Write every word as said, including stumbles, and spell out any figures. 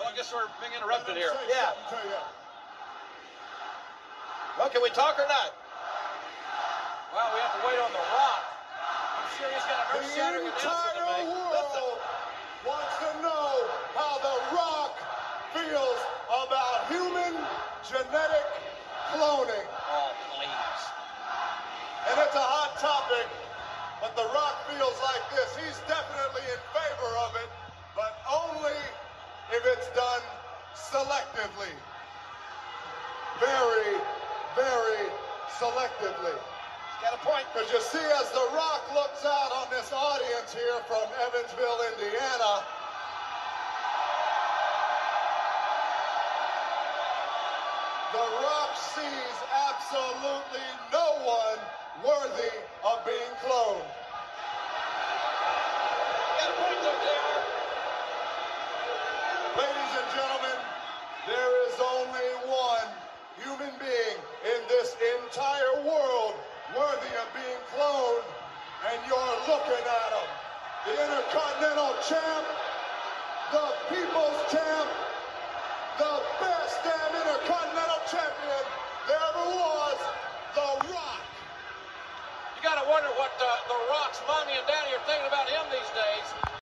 I guess we're being interrupted here. Yeah. Well, can we talk or not? Well, we have to wait on The Rock. I'm sure he's got a earth-shattering announcement to make. The entire world wants to know how The Rock feels about human genetic cloning. Oh, please. And it's a hot topic, but The Rock feels like this. He's definitely in favor of it, but only if it's done selectively. Very, very selectively. Got a point. Because you see, as The Rock looks out on this audience here from Evansville, Indiana, The Rock sees absolutely no one worthy of being cloned. Got a point there, J R. Ladies and gentlemen, there is only one human being in this entire world worthy of being cloned, and you're looking at him. The Intercontinental Champ, the People's Champ, the best damn Intercontinental Champion there ever was, The Rock. You got to wonder what uh, The Rock's mommy and daddy are thinking about him these days.